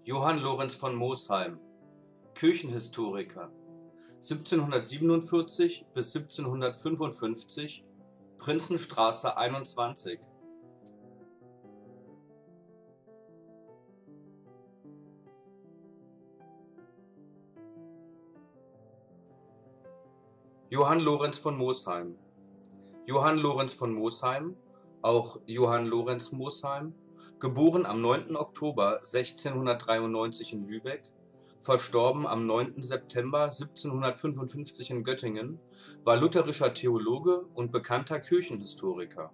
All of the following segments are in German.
Johann Lorenz von Mosheim, Kirchenhistoriker, 1747 bis 1755, Prinzenstraße 21. Johann Lorenz von Mosheim. Johann Lorenz von Mosheim, auch Johann Lorenz Mosheim, geboren am 9. Oktober 1693 in Lübeck, verstorben am 9. September 1755 in Göttingen, war lutherischer Theologe und bekannter Kirchenhistoriker.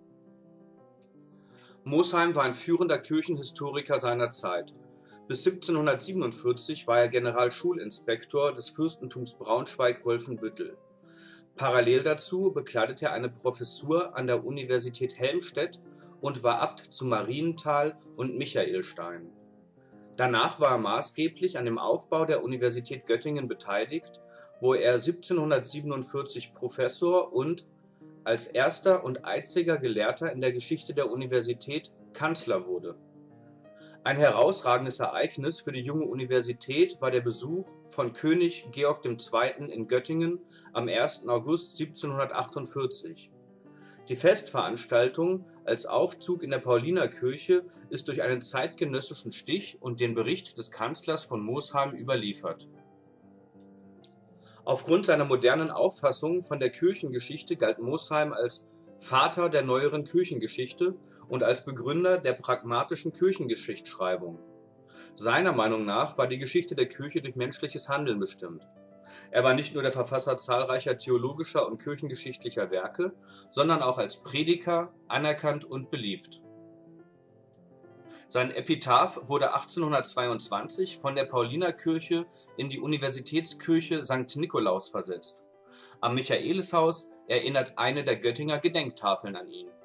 Mosheim war ein führender Kirchenhistoriker seiner Zeit. Bis 1747 war er Generalschulinspektor des Fürstentums Braunschweig-Wolfenbüttel. Parallel dazu bekleidete er eine Professur an der Universität Helmstedt und war Abt zu Marienthal und Michaelstein. Danach war er maßgeblich an dem Aufbau der Universität Göttingen beteiligt, wo er 1747 Professor und als erster und einziger Gelehrter in der Geschichte der Universität Kanzler wurde. Ein herausragendes Ereignis für die junge Universität war der Besuch von König Georg II. In Göttingen am 1. August 1748. Die Festveranstaltung als Aufzug in der Paulinerkirche ist durch einen zeitgenössischen Stich und den Bericht des Kanzlers von Mosheim überliefert. Aufgrund seiner modernen Auffassung von der Kirchengeschichte galt Mosheim als Vater der neueren Kirchengeschichte und als Begründer der pragmatischen Kirchengeschichtsschreibung. Seiner Meinung nach war die Geschichte der Kirche durch menschliches Handeln bestimmt. Er war nicht nur der Verfasser zahlreicher theologischer und kirchengeschichtlicher Werke, sondern auch als Prediger anerkannt und beliebt. Sein Epitaph wurde 1822 von der Paulinerkirche in die Universitätskirche St. Nikolaus versetzt. Am Michaelishaus erinnert eine der Göttinger Gedenktafeln an ihn